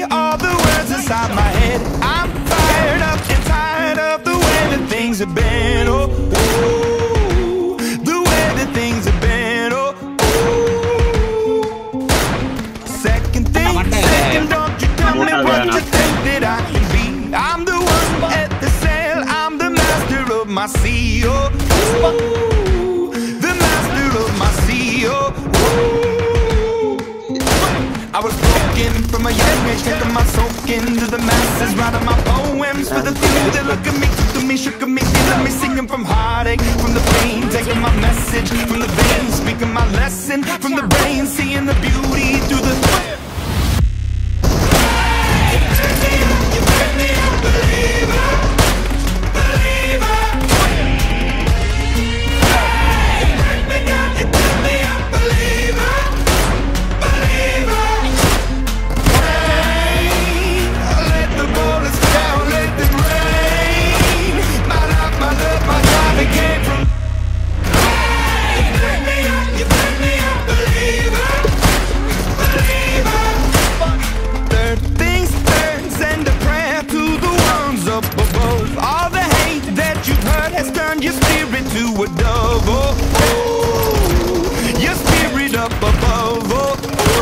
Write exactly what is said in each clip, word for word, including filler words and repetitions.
me all the words inside my head. I'm fired up and tired of the way that things have been. Oh, ooh, the way that things have been. Oh, ooh. Second thing, second, don't you tell me what you think that I can be. I'm the one at the sail, I'm the master of my sea. Oh, ooh, the master of my sea. Oh, ooh. I was broken from a young age, taking my soak into the masses, writing my poems for the few that look at me, took to me, shook at me, feeling me, singing from heartache, from the pain, taking my message from the veins, speaking my lesson from the brain, seeing the beauty through the. Your spirit to a dove, oh, oh, your spirit up above, oh,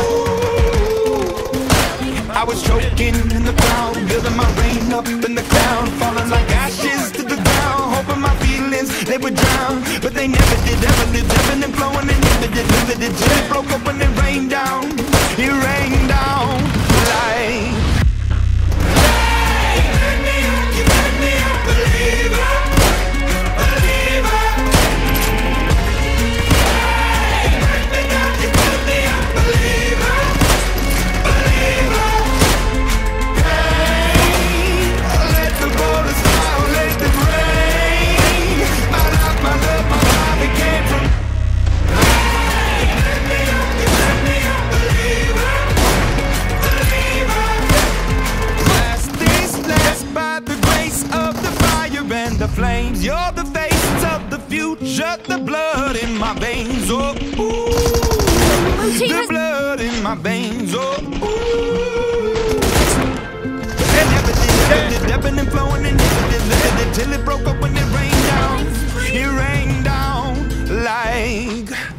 oh. I was choking in the crowd, building my rain up in the cloud, falling like ashes to the ground, hoping my feelings, they would drown, but they never did, ever lived, ebbing and flowing and limited, limited, till it broke open and rained down, it rained down like. The flames, you're the face of the future, the blood in my veins, oh, ooh, the blood in my veins, oh, ooh. And never did, never did, ebbing and flowing and never did, never did, till it broke up when it rained down, it rained down like.